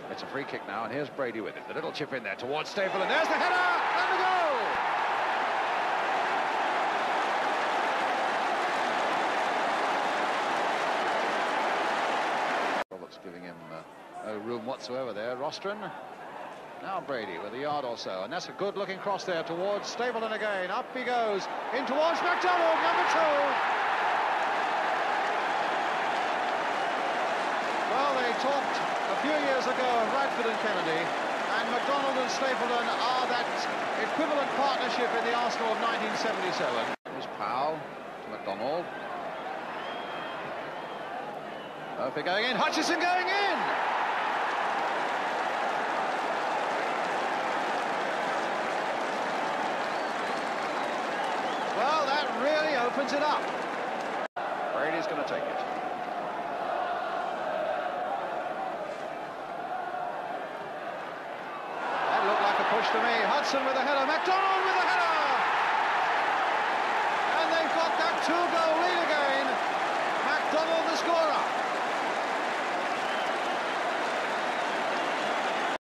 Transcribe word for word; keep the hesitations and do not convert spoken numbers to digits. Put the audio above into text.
It's a free kick now, and here's Brady with it. The little chip in there towards Staple, and there's the header, and the goal! Roberts giving him uh, no room whatsoever there. Rostron. Now Brady with a yard or so, and that's a good-looking cross there towards Stapleton again. Up he goes, in towards McDonald, number two. Well, they talked a few years ago of Radford and Kennedy, and McDonald and Stapleton are that equivalent partnership in the Arsenal of nineteen seventy-seven. Here's Powell to McDonald. Murphy going in, Hutchison going in! Well, that really opens it up. Brady's going to take it. That looked like a push to me. Hudson with a header. McDonald with a header. And they've got that two-goal